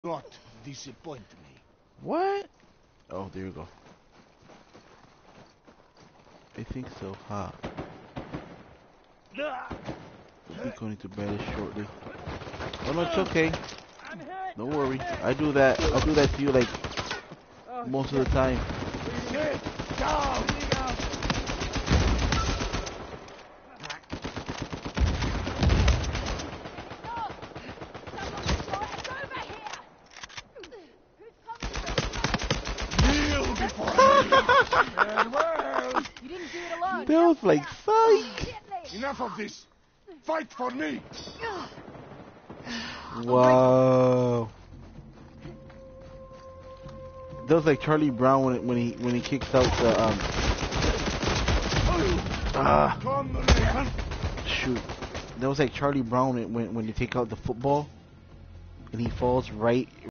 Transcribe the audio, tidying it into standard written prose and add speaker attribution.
Speaker 1: not disappoint me.
Speaker 2: What? Oh, there you go. I think so, huh? I'll be going to bed shortly. Oh no, it's okay. Don't worry. I do that. I'll do that to you like most of the time.
Speaker 1: Sit down! Kneel before me! Farewell!
Speaker 3: You didn't do it alone.
Speaker 2: That was like psych.
Speaker 1: Enough of this! Fight for me!
Speaker 2: Wow. That was like Charlie Brown when he kicks out the
Speaker 1: Come, man!
Speaker 2: shoot. That was like Charlie Brown when they take out the football and he falls right